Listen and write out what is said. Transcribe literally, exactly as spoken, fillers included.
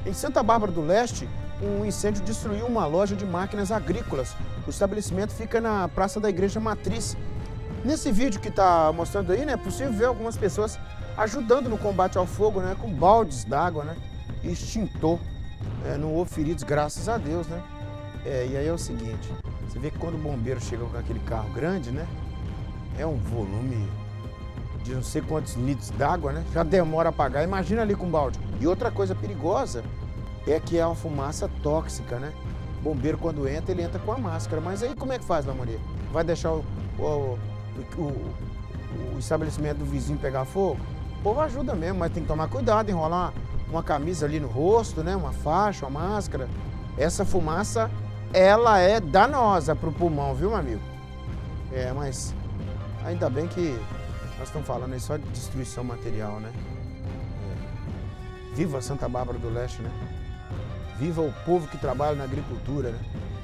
Em Santa Bárbara do Leste, um incêndio destruiu uma loja de máquinas agrícolas. O estabelecimento fica na Praça da Igreja Matriz. Nesse vídeo que está mostrando aí, né, é possível ver algumas pessoas ajudando no combate ao fogo, né, com baldes d'água, né, e extintor. É, não houve feridos, graças a Deus, né. É, e aí é o seguinte, você vê que quando o bombeiro chega com aquele carro grande, né, é um volume de não sei quantos litros d'água, né, já demora a apagar. Imagina ali com balde. E outra coisa perigosa é que é uma fumaça tóxica, né. O bombeiro, quando entra, ele entra com a máscara. Mas aí como é que faz, Maria? Vai deixar o, o, o, o estabelecimento do vizinho pegar fogo? O povo ajuda mesmo, mas tem que tomar cuidado, enrolar uma, uma camisa ali no rosto, né, uma faixa, uma máscara. Essa fumaça, ela é danosa para o pulmão, viu, meu amigo? É, mas ainda bem que nós estamos falando aí só de destruição material, né? É. Viva Santa Bárbara do Leste, né? Viva o povo que trabalha na agricultura, né?